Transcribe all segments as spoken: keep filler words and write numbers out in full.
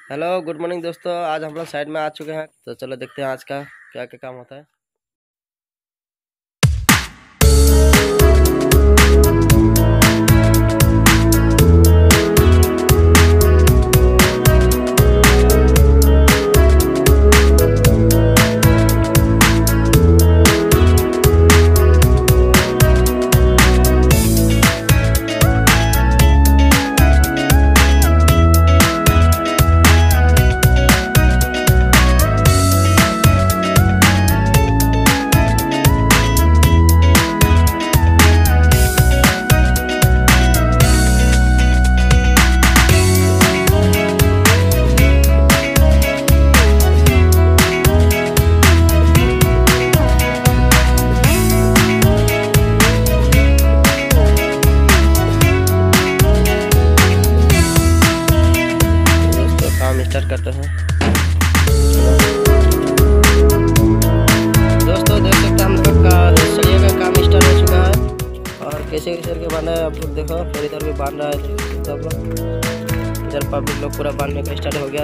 Hello good morning दोस्तों, आज हम लोग साइड में आ चुके हैं। तो चलो देखते हैं आज का क्या क्या काम होता है। स्टार्ट करते हैं। दोस्तों देख सकते हैं हम लोग का सरिया का काम स्टार्ट हो चुका है और कैसे कैसे करके बांधा है आप लोग देखो। फिर इधर भी बांध रहा है सब लोग, इधर पब्लिक लोग पूरा बांधने का स्टार्ट हो गया।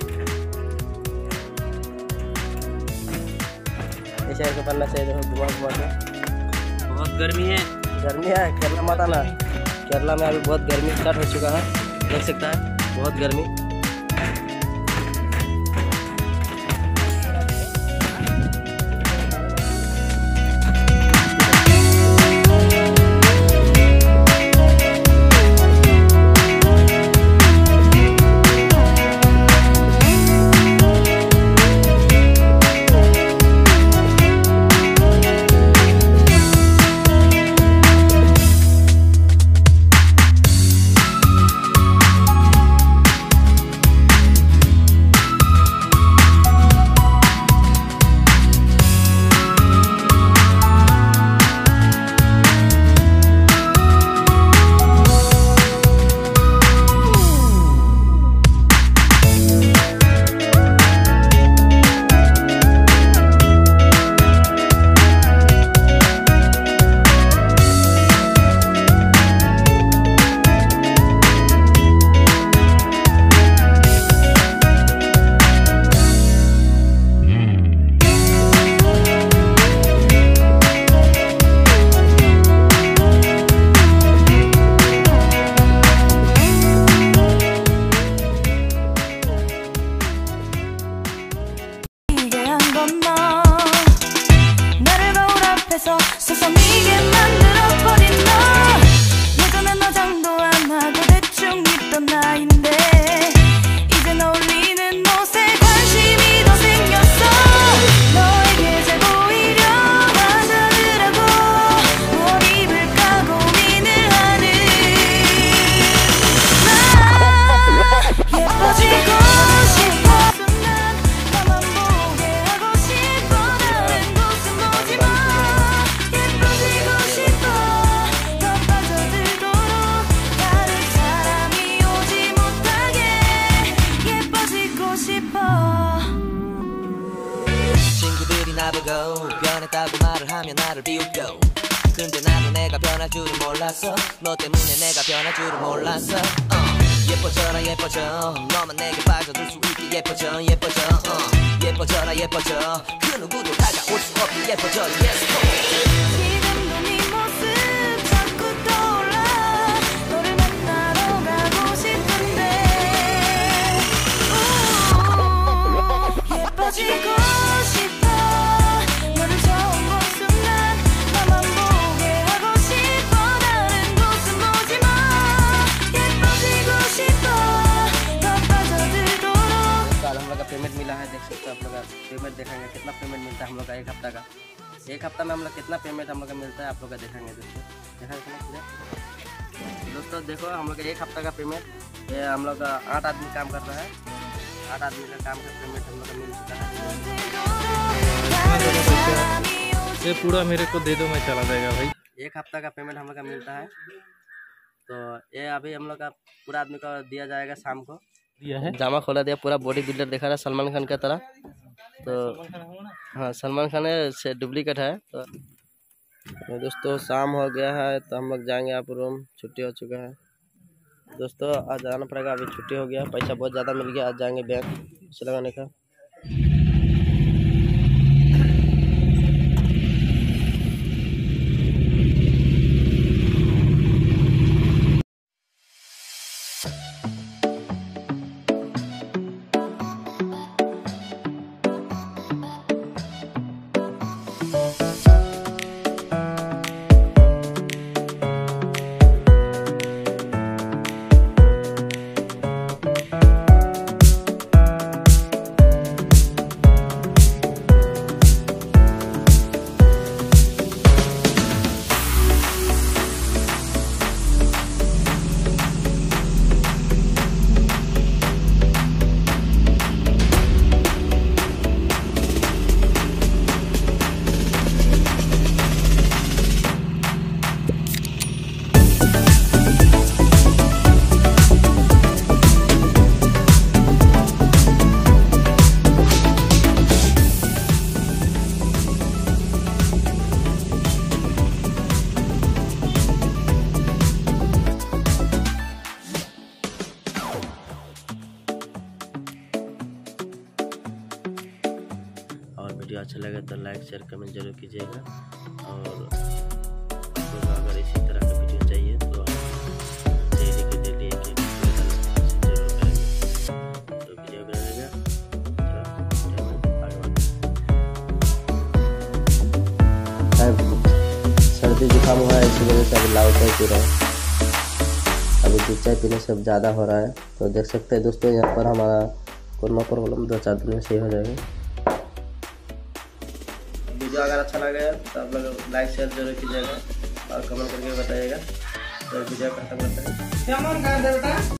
ऐसे करके बांधना चाहिए। देखो घुमा घुमा के। बहुत गर्मी है गर्मी है केरला माता ना, केरला में अभी बहुत गर्मी स्टार्ट हो चुका है, देख सकता है बहुत गर्मी। 수선이게 만들어버린 너 예전에 너 장도 안 하고 대충 입던 나인데 이젠 어울리는 옷에 관심이 더 생겼어. 너에게 잘 보이려 하자느라고 뭘 입을까 고민을 하는 나 예뻐지고 싶어. 나보고 변했다고 말을 하면 나를 비웃고 근데 나도 내가 변할 줄은 몰랐어. 너 때문에 내가 변할 줄은 몰랐어. uh, 예뻐져라 예뻐져 너만 내게 빠져들 수 있게 예뻐져 예뻐져 uh, 예뻐져라 예뻐져 그 누구도 다가올 수 없게 예뻐져 yes, 지금도 네 모습 자꾸 떠올라. 너를 만나러 가고 싶은데 오, 예뻐지고 싶어. पेमेंट मिला है, देख सकते हो आप लोग का पेमेंट देखेंगे कितना पेमेंट मिलता है हम लोग का एक हफ्ता का। एक हफ्ता में हम लोग कितना पेमेंट हम लोग का मिलता है आप लोग का देखेंगे दोस्तों। देखा देखा दोस्तों देखो हम लोग का एक हफ्ता का पेमेंट। ये हम लोग का आठ आदमी काम कर रहा है, आठ आदमी का काम का पेमेंट हम लोग का मिल चुका है। ये पूरा मेरे को दे दो, मैं चला जाएगा भाई। एक हफ्ता का पेमेंट हम लोग का मिलता है। तो ये अभी हम लोग का पूरा आदमी को दिया जाएगा शाम को। दिया है जामा खोला दिया, पूरा बॉडी बिल्डर दिखा रहा है सलमान खान की तरह। तो हाँ सलमान खान है, से डुप्लीकेट है। तो दोस्तों शाम हो गया है तो हम लोग जाएंगे आप रूम, छुट्टी हो चुका है। दोस्तों आज जाना पड़ेगा, अभी छुट्टी हो गया, पैसा बहुत ज़्यादा मिल गया, आज जाएंगे बैंक पैसे लगाने का। और वीडियो अच्छा लगे तो लाइक शेयर कमेंट जरूर कीजिएगा। और आपको अगर इसी तरह का वीडियो चाहिए तो आप डेली के डेली एक एक जरूर करेंगे। तो वीडियो बनाएगा सर्दी जुकाम हुआ है, इसी वजह से अभी लाल चाय पी रहे हैं। अभी दूध चाय पीने से ज़्यादा हो रहा है, तो देख सकते हैं दोस्तों यहाँ पर हमारा कोरोना प्रॉब्लम दो चार दिन में सही हो जाएगा। वीडियो अगर अच्छा लगे तो आप लोग लाइक शेयर जरूर कीजिएगा और कमेंट करके बताइएगा। तो वीडियो खत्म करते हैं।